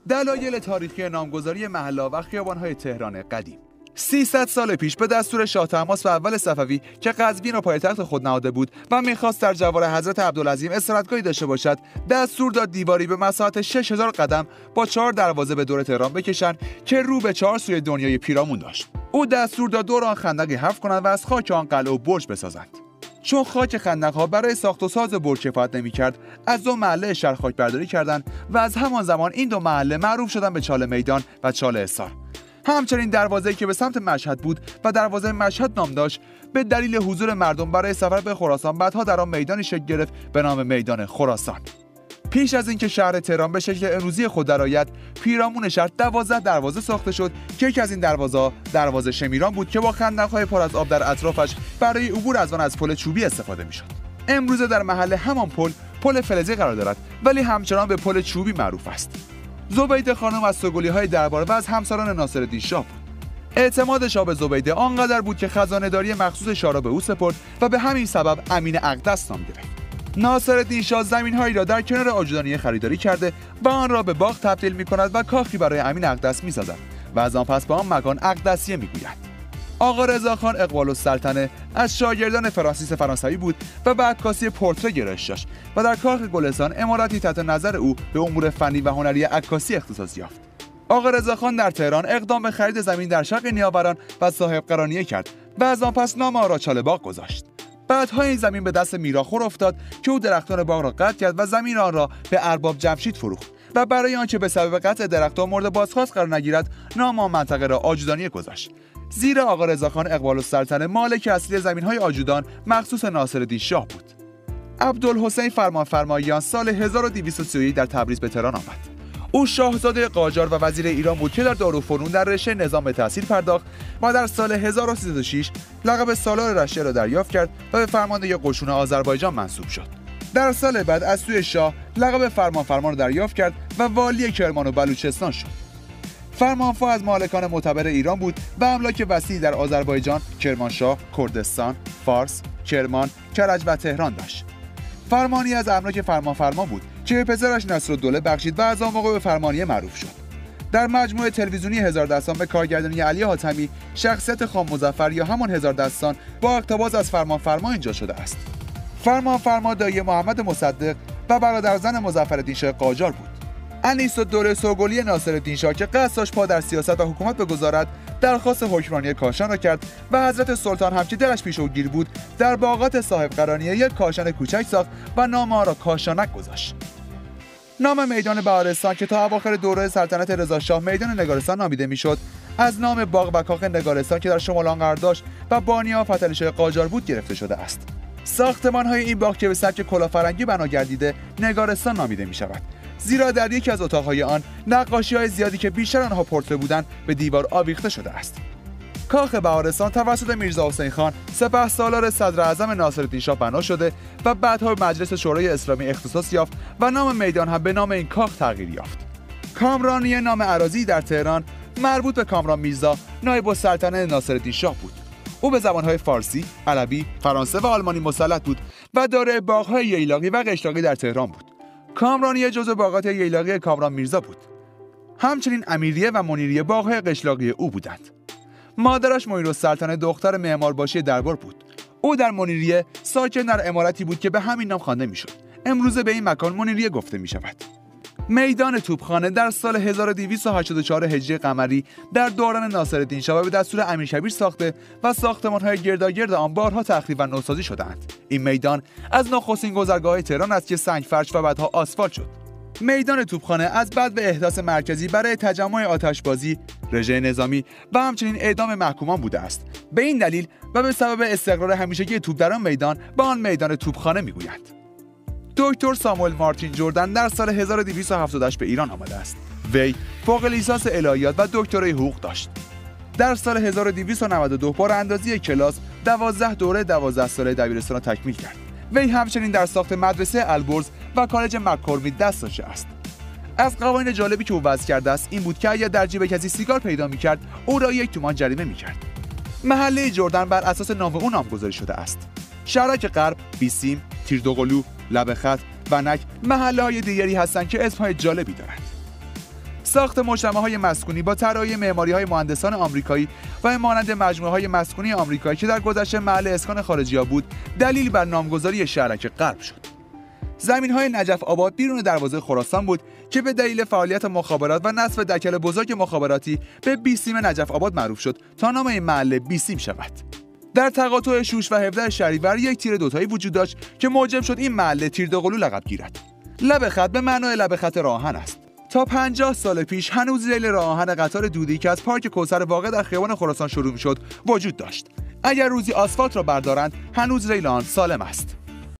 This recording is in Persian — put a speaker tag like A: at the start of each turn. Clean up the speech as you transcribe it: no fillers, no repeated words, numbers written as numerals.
A: دلایل تاریخی نامگذاری محله‌ها و خیابان‌های تهران قدیم. 300 سال پیش به دستور شاه طهماسپ اول صفوی که قزوین را پایتخت خود نهاده بود و می‌خواست در جوار حضرت عبدالعظیم استراحتگاهی داشته باشد، دستور داد دیواری به مساحت 6000 قدم با 4 دروازه به دور تهران بکشند که رو به 4 سوی دنیای پیرامون داشت. او دستور داد دور آن خندقی حفر کنند و از خاک آن قلعه و برج بسازند. چون خاک خندق‌ها برای ساخت و ساز برج کفایت نمی‌کرد، از 2 محله شهر خاک برداری کردند و از همان زمان این 2 محله معروف شدند به چاله میدان و چاله حصار. همچنین دروازه‌ای که به سمت مشهد بود و دروازه مشهد نام داشت، به دلیل حضور مردم برای سفر به خراسان بعدها در آن میدانی شکل گرفت به نام میدان خراسان. پیش از اینکه شهر تهران به شکل امروزی خود درآید، پیرامون شهر 12 دروازه ساخته شد که یکی از این دروازه‌ها دروازه شمیران بود که با خندق‌های پر از آب در اطرافش برای عبور از آن از پل چوبی استفاده می‌شد. امروزه در محل همان پل فلزی قرار دارد، ولی همچنان به پل چوبی معروف است. زبیده خانم از سگولی‌های دربار و از همسران ناصرالدین شاه بود. اعتماد شاه به زبیده آنقدر بود که خزانه‌داری مخصوص شاه را به او سپرد و به همین سبب امین اقدس نام گرفت. ناصرالدین شاه زمین‌هایی را در کنار آجودانیه خریداری کرده و آن را به باغ تبدیل می‌کند و کاخی برای امین اقدس می‌سازد و از آن پس به آن مکان اقدسیه می‌گویند. آقا رضاخان اقبال السلطنه از شاگردان فرانسیس فرانسوی بود و به عکاسی پورتره گرایش داشت و در کاخ گلستان عمارتی تحت نظر او به امور فنی و هنری عکاسی اختصاص یافت. آقا رضاخان در تهران اقدام به خرید زمین در شرق نیاوران و صاحب قرانیه کرد و از آن پس نام آن را چاله باغ گذاشت. بعدها این زمین به دست میراخور افتاد که او درختان باغ را قطع کرد و زمین آن را به ارباب جمشید فروخت و برای آنکه به سبب قطع درختان مورد بازخواست قرار نگیرد، نام آن منطقه را آجودانیه گذاشت. زیرا آقا رضاخان اقبال السلطنه مالک اصلی زمین‌های آجودان مخصوص ناصرالدین شاه بود. عبدالحسین فرمانفرماییان سال 1231 در تبریز به تهران آمد. او شاهزاده قاجار و وزیر ایران بود که در دارالفنون در رشته نظام به تحصیل پرداخت و در سال 1306 لقب سالار رشته را دریافت کرد و به فرمانده قشون آذربایجان منصوب شد. در سال بعد از سوی شاه لقب فرمان را دریافت کرد و والی کرمان و بلوچستان شد. فرمانفرما از مالکان معتبر ایران بود و املاک وسیعی در آذربایجان، کرمانشاه، کردستان، فارس، کرمان، کرج و تهران داشت. فرمانی از املاک فرمانفرما بود که به پسرش نصرالدوله بخشید و از آن موقع به فرمانیه معروف شد. در مجموعه تلویزیونی هزاردستان به کارگردانی علی حاتمی، شخصیت خان مظفر یا همان هزاردستان با اقتباس از فرمانفرما اینجا شده است. فرمانفرما دایی محمد مصدق و برادرزن مظفرالدین شاه قاجار بود. انیس‌الدوله سوگلی ناصرالدین شاه که قصد داشت پا در سیاست و حکومت بگذارد، درخواست حکمرانی کاشان را کرد و حضرت سلطان هم که دلش پیش او گیر بود، در باغات صاحب قرانیه یک کاشان کوچک ساخت و نام آن را کاشانک گذاشت. نام میدان بهارستان که تا اواخر دوره سلطنت رضاشاه میدان نگارستان نامیده میشد، از نام باغ و کاخ نگارستان که در شمال آن قرار داشت و بانی‌ها فتحعلی شاه قاجار بود گرفته شده است. ساختمان‌های این باغ که به سبک کلافرنگی بنا گردیده نگارستان نامیده می‌شود، زیرا در یکی از اتاق‌های آن نقاشی‌های زیادی که بیشتر آنها پورتره بودند به دیوار آویخته شده است. کاخ بهارستان توسط میرزا حسین خان سپهسالار صدراعظم ناصرالدین شاه بنا شده و بعدها به مجلس شورای اسلامی اختصاص یافت و نام میدان هم به نام این کاخ تغییر یافت. کامرانی نام اراضی در تهران مربوط به کامران میرزا نایب السلطنه ناصرالدین شاه بود. او به زبان‌های فارسی، عربی، فرانسه و آلمانی مسلط بود و دارای باغ‌های ییلاقی و قشلاقی در تهران بود. کامرانی جزو باغات ییلاقی کامران میرزا بود. همچنین امیریه و منیریه باغ‌های قشلاقی او بودند. مادرش منیرالسلطنه دختر معمارباشی دربار بود. او در منیریه ساکن در عمارتی بود که به همین نام خوانده میشد. امروزه به این مکان منیریه گفته می شود. میدان توپخانه در سال 1284 هجری قمری در دوران ناصرالدین شاه به دستور امیرکبیر ساخته و ساختمان‌های گرداگرد آن بارها تخریب و نوسازی شدند. این میدان از نخستین گذرگاه‌های تهران است که سنگ فرش و بعدها آسفالت شد. میدان توپخانه از بعد به احداث مرکزی برای تجمع آتشبازی، رژه نظامی و همچنین اعدام محکومان بوده است. به این دلیل و به سبب استقرار همیشگی توپ در آن میدان به آن میدان توپخانه میگویند. دکتر ساموئل مارتین جردن در سال 1278 به ایران آمده است. وی فوق لیسانس الهیات و دکترای حقوق داشت. در سال 1292 با اندازی کلاس 12 دوره 12 ساله دبیرستان را تکمیل کرد. وی همچنین در ساخت مدرسه البرز و کالج مک‌کورمیت دست داشته است. از قوانین جالبی که او وضع کرده است این بود که اگر در جیب کسی سیگار پیدا می‌کرد او را 1 تومان جریمه می‌کرد. محله جردن بر اساس نام او نامگذاری شده است. شهرک غرب، بیسیم، تیردوقلو، لب خط، ونک محله‌های دیگری هستند که اسم‌های جالبی دارند. ساخت مجتمع‌های مسکونی با طراحی معماری‌های مهندسان آمریکایی و مانند مجموعه‌های مسکونی آمریکایی که در گذشته محل اسکان خارجی‌ها بود، دلیل بر نامگذاری شهرک غرب شد. زمین‌های نجف آباد بیرون دروازه خراسان بود که به دلیل فعالیت مخابرات و نصب دکل بزرگ مخابراتی به بیسیم نجف آباد معروف شد تا نام این محله بیسیم شود. در تقاطع شوش و 17 شهریور یک تیر دوتایی وجود داشت که موجب شد این محله تیر دوقلو لقب گیرد. لب خط به معنای لب خط راه آهن است. تا 50 سال پیش هنوز ریل راه آهن قطار دودی که از پارک کوثر واقع در خیابان خراسان شروع می‌شد وجود داشت. اگر روزی آسفالت را بردارند هنوز ریل آن سالم است.